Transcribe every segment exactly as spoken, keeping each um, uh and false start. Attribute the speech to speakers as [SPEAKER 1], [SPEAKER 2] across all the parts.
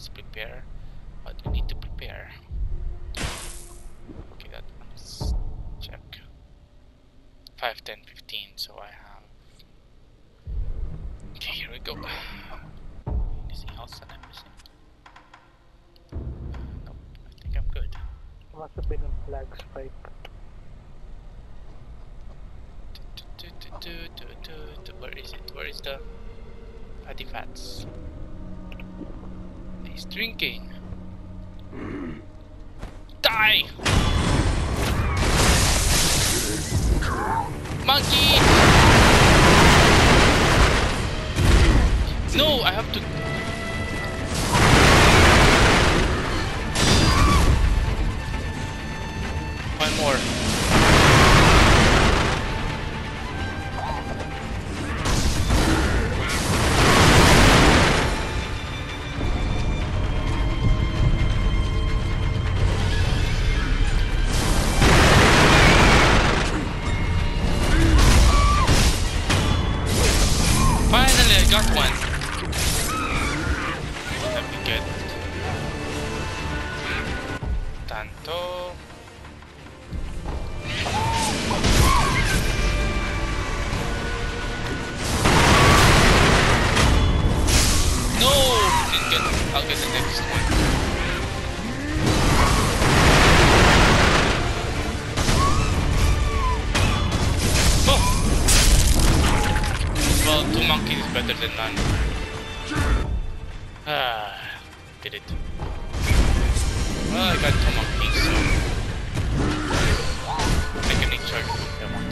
[SPEAKER 1] let's prepare. What do we need to prepare? Okay, that one is check. five, ten, fifteen, so I have... Okay, here we go. Anything else that I'm missing? Uh, nope, I think I'm good.
[SPEAKER 2] Must have been a flag spike.
[SPEAKER 1] Do, do, do, do, do, do. Where is it? Where is the artifacts? He's drinking. Die! Monkey! No, I have to. One more. Finally, I got one. Let me get Tanto. No, didn't get. I'll get the next one. Oh. Well, two monkeys is better than none. Ah, did it. Well, I got two monkeys, so I can recharge if I want.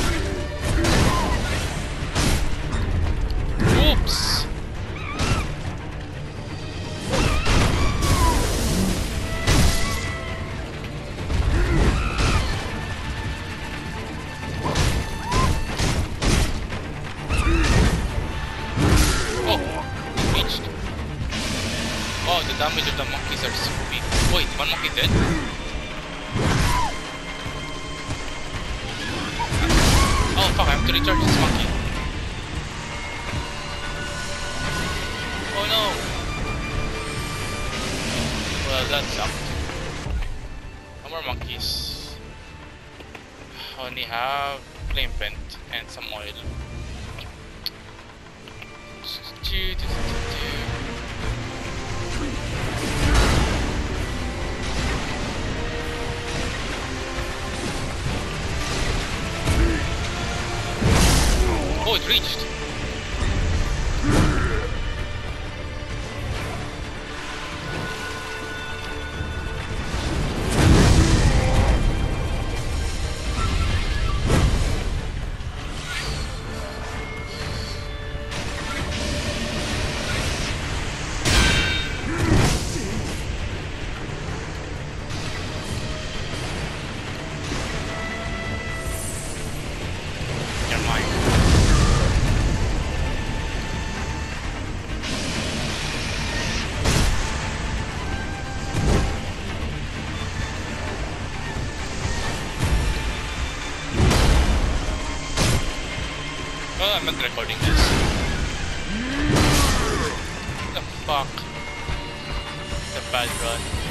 [SPEAKER 1] Oops! Oh, the damage of the monkeys are so big. Wait, one monkey dead? Oh fuck, I have to recharge this monkey. Oh no! Well, that sucked. No more monkeys. I only have flame vent and some oil. Oh, it reached. You're mine. Oh, I'm not recording this. What the fuck? The bad run.